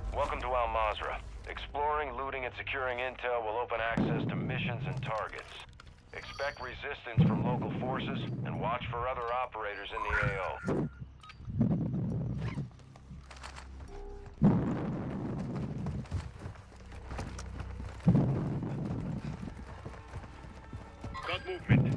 Welcome to Al Mazrah. Exploring, looting, and securing intel will open access to missions and targets. Expect resistance from local forces, and watch for other operators in the AO. Got movement.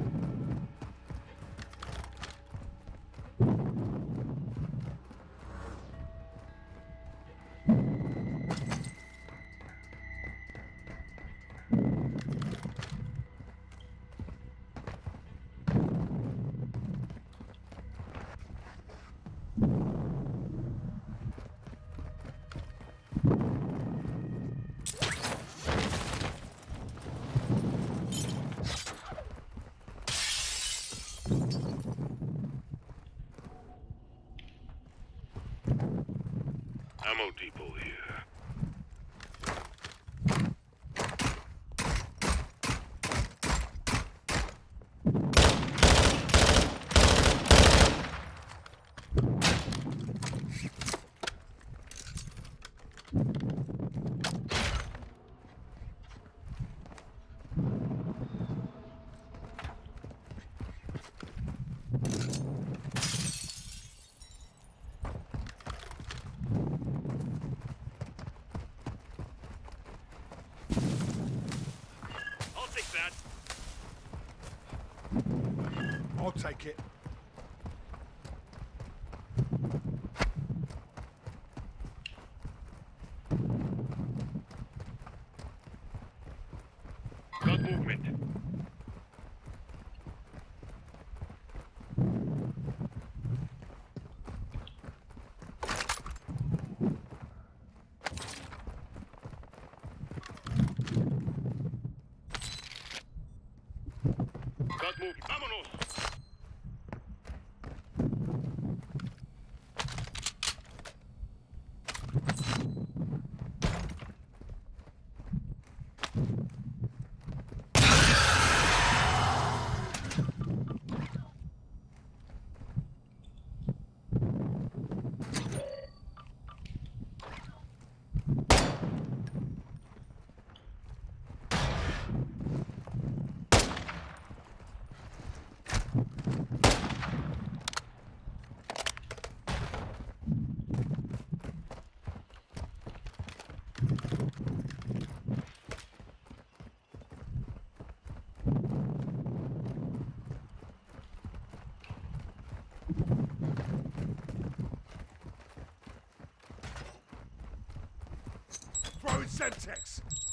Ammo depot here. I'll take that. I'll take it. Got movement. Got movement. Vámonos. Throwing Semtex.